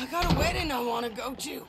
got a wedding I want to go to.